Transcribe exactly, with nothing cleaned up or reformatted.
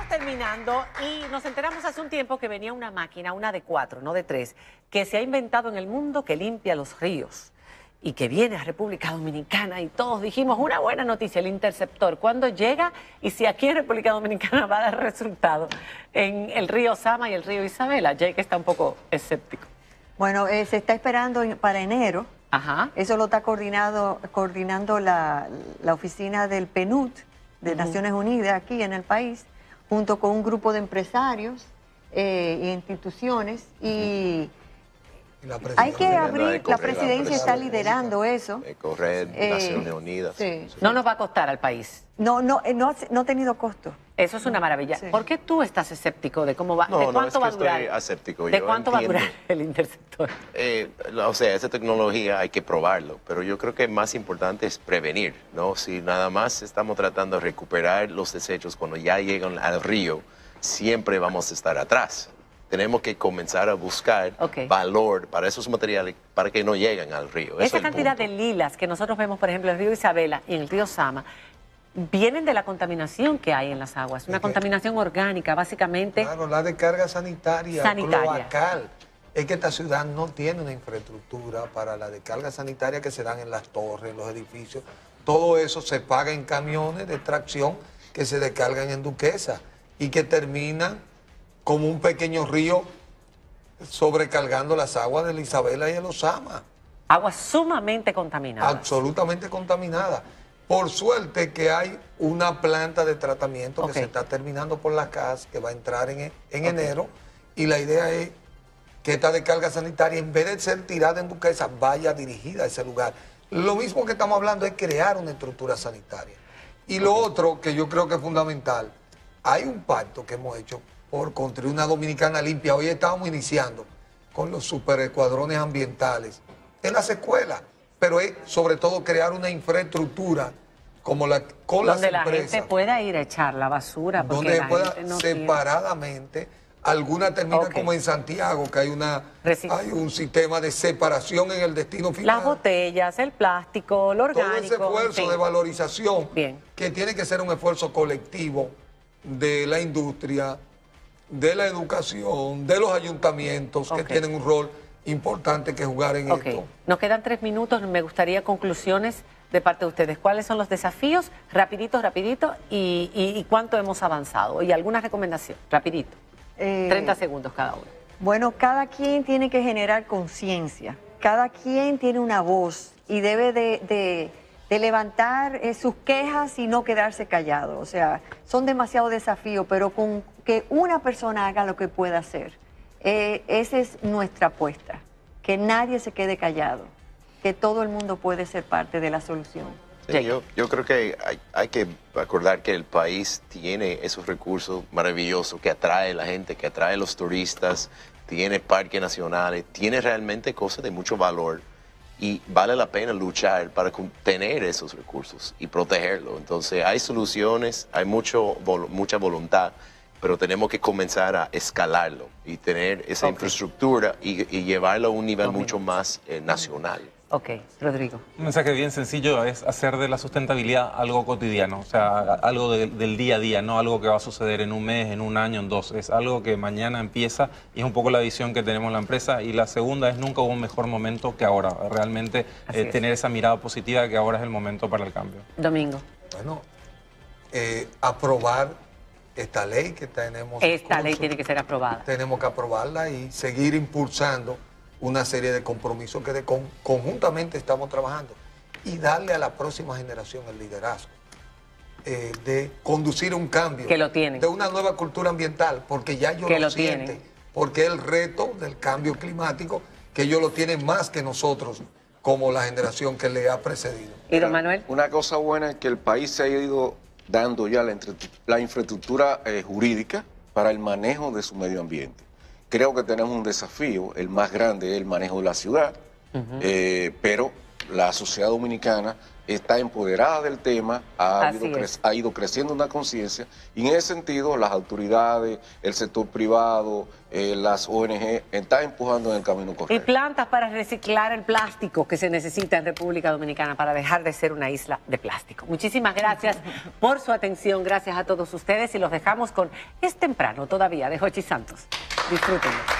terminando y nos enteramos hace un tiempo que venía una máquina, una de cuatro, no de tres, que se ha inventado en el mundo que limpia los ríos y que viene a República Dominicana y todos dijimos una buena noticia, el Interceptor. ¿Cuándo llega? Y si aquí en República Dominicana va a dar resultado en el río Sama y el río Isabela. Jake está un poco escéptico. Bueno, eh, se está esperando en, para enero. Ajá. Eso lo está coordinado, coordinando la, la oficina del P N U D de uh-huh. Naciones Unidas aquí en el país, junto con un grupo de empresarios eh, e instituciones. Y hay que abrir, la presidencia está liderando eso. Correr eh, Naciones Unidas. Sí. No nos va a costar al país. No, no, no, no ha tenido costo. Eso es una maravilla. Sí. ¿Por qué tú estás escéptico de cómo va, no, de cuánto no, es que va a durar? Estoy escéptico. ¿De Yo cuánto entiendo. va a durar el Interceptor? Eh, o sea, esa tecnología hay que probarlo, pero yo creo que más importante es prevenir, ¿no? Si nada más estamos tratando de recuperar los desechos cuando ya llegan al río, siempre vamos a estar atrás. Tenemos que comenzar a buscar okay. valor para esos materiales para que no lleguen al río. Esa es cantidad punto. de lilas que nosotros vemos, por ejemplo, en el río Isabela y en el río Sama, vienen de la contaminación que hay en las aguas, una es contaminación que, orgánica, básicamente. Claro, la descarga sanitaria, sanitaria, cloacal. Es que esta ciudad no tiene una infraestructura para la descarga sanitaria que se dan en las torres, en los edificios. Todo eso se paga en camiones de extracción que se descargan en Duquesa y que terminan como un pequeño río sobrecargando las aguas de la Isabela y el Osama. Aguas sumamente contaminadas. Absolutamente contaminadas. Por suerte que hay una planta de tratamiento okay. que se está terminando por la C A S, que va a entrar en, en okay. enero, y la idea es que esta descarga sanitaria, en vez de ser tirada en Duquesa, vaya dirigida a ese lugar. Lo mismo que estamos hablando es crear una estructura sanitaria. Y okay. lo otro que yo creo que es fundamental, hay un pacto que hemos hecho por construir una Dominicana limpia. Hoy estamos iniciando con los superescuadrones ambientales en las escuelas, pero es sobre todo crear una infraestructura como la con donde las empresas, la gente pueda ir a echar la basura, porque donde la pueda gente no separadamente, alguna termina okay. como en Santiago, que hay una Recic hay un sistema de separación en el destino final. Las botellas, el plástico, lo orgánico. Todo ese esfuerzo sí. de valorización, Bien. que tiene que ser un esfuerzo colectivo de la industria, de la educación, de los ayuntamientos, okay. que tienen un rol importante que jugar en okay. esto. Nos quedan tres minutos, me gustaría conclusiones de parte de ustedes. ¿Cuáles son los desafíos? Rapidito, rapidito, y, y, y cuánto hemos avanzado. Y alguna recomendación, rapidito. Eh, treinta segundos cada uno. Bueno, cada quien tiene que generar conciencia. Cada quien tiene una voz y debe de, de, de levantar eh, sus quejas y no quedarse callado. O sea, son demasiados desafíos, pero con que una persona haga lo que pueda hacer. Eh, esa es nuestra apuesta, que nadie se quede callado, que todo el mundo puede ser parte de la solución. Sí, yo, yo creo que hay, hay que acordar que el país tiene esos recursos maravillosos que atrae a la gente, que atrae a los turistas, tiene parques nacionales, tiene realmente cosas de mucho valor y vale la pena luchar para tener esos recursos y protegerlos. Entonces hay soluciones, hay mucho, mucha voluntad, pero tenemos que comenzar a escalarlo y tener esa okay. infraestructura y, y llevarlo a un nivel okay. mucho más eh, nacional. Ok, Rodrigo. Un mensaje bien sencillo es hacer de la sustentabilidad algo cotidiano, o sea, algo de, del día a día, no algo que va a suceder en un mes, en un año, en dos. Es algo que mañana empieza y es un poco la visión que tenemos en la empresa. Y la segunda es nunca hubo un mejor momento que ahora. Realmente eh, tener esa mirada positiva que ahora es el momento para el cambio. Domingo. Bueno, eh, aprobar esta ley que tenemos. Esta ley tiene que ser aprobada. Tenemos que aprobarla y seguir impulsando una serie de compromisos que de con, conjuntamente estamos trabajando y darle a la próxima generación el liderazgo eh, de conducir un cambio, que lo tienen, de una nueva cultura ambiental, porque ya ellos que lo, lo sienten, tienen. Porque el reto del cambio climático, que ellos lo tienen más que nosotros, como la generación que le ha precedido. ¿Y don Manuel? Una cosa buena es que el país se ha ido dando ya la, la infraestructura eh, jurídica para el manejo de su medio ambiente. Creo que tenemos un desafío, el más grande es el manejo de la ciudad, uh-huh. eh, pero la sociedad dominicana está empoderada del tema, ha, Así habido es. cre- ha ido creciendo una conciencia y en ese sentido las autoridades, el sector privado, eh, las O N G están empujando en el camino Y correcto. plantas para reciclar el plástico que se necesita en República Dominicana para dejar de ser una isla de plástico. Muchísimas gracias por su atención, gracias a todos ustedes y los dejamos con Es Temprano todavía de Jochi Santos. Disfrútenlo.